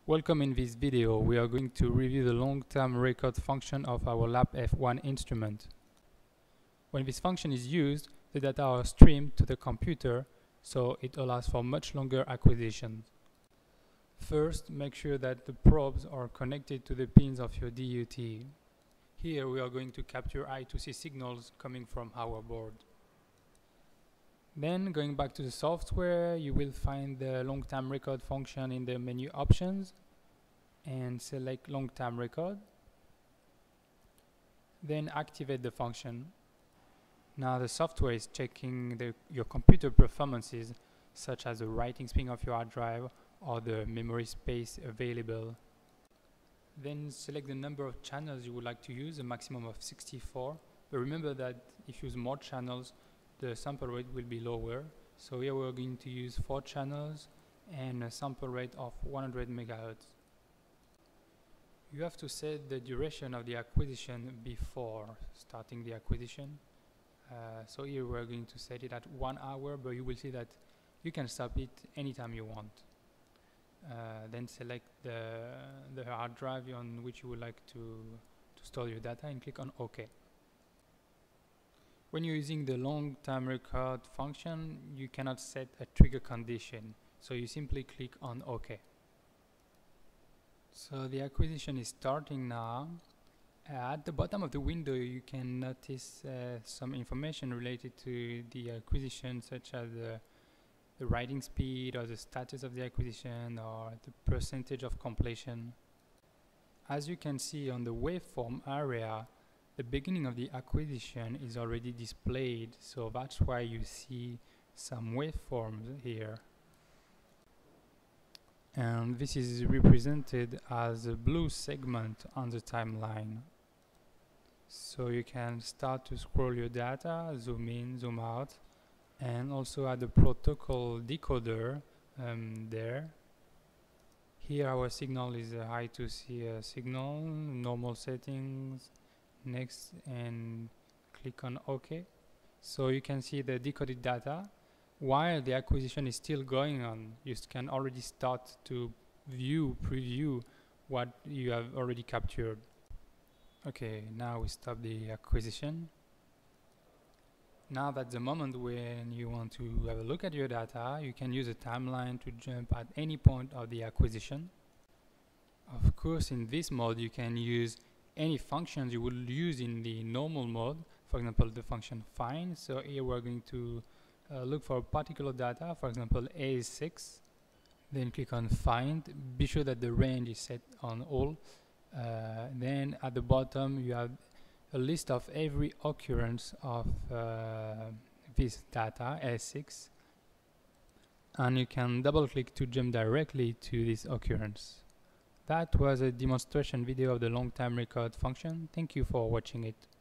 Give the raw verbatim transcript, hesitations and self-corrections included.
Welcome. In this video we are going to review the long-term record function of our L A P F one instrument. When this function is used, the data are streamed to the computer, so it allows for much longer acquisition. First, make sure that the probes are connected to the pins of your D U T. Here we are going to capture I two C signals coming from our board. Then, going back to the software, you will find the long-term record function in the menu options and select long-term record. Then activate the function. Now the software is checking the, your computer performances, such as the writing speed of your hard drive or the memory space available. Then select the number of channels you would like to use, a maximum of sixty-four. But remember that if you use more channels, the sample rate will be lower. So here we're going to use four channels and a sample rate of one hundred megahertz. You have to set the duration of the acquisition before starting the acquisition. Uh, so here we're going to set it at one hour, but you will see that you can stop it anytime you want. Uh, then select the, the hard drive on which you would like to, to store your data and click on OK. When you're using the long-term record function, you cannot set a trigger condition, so you simply click on OK. So the acquisition is starting now. Uh, at the bottom of the window you can notice uh, some information related to the acquisition, such as the, the writing speed or the status of the acquisition or the percentage of completion. As you can see on the waveform area, the beginning of the acquisition is already displayed, so that's why you see some waveforms here. And this is represented as a blue segment on the timeline. So you can start to scroll your data, zoom in, zoom out, and also add the protocol decoder um, there. Here our signal is a I two C uh, signal, normal settings, next, and click on OK. So you can see the decoded data. While the acquisition is still going on, you can already start to view, preview what you have already captured. Okay, now we stop the acquisition. Now that's the moment when you want to have a look at your data. You can use a timeline to jump at any point of the acquisition. Of course, in this mode you can use any functions you would use in the normal mode, for example the function find. So here we're going to uh, look for particular data, for example A is six, then click on find. Be sure that the range is set on all. Uh, then at the bottom you have a list of every occurrence of uh, this data A six, and you can double click to jump directly to this occurrence. That was a demonstration video of the long-term record function. Thank you for watching it.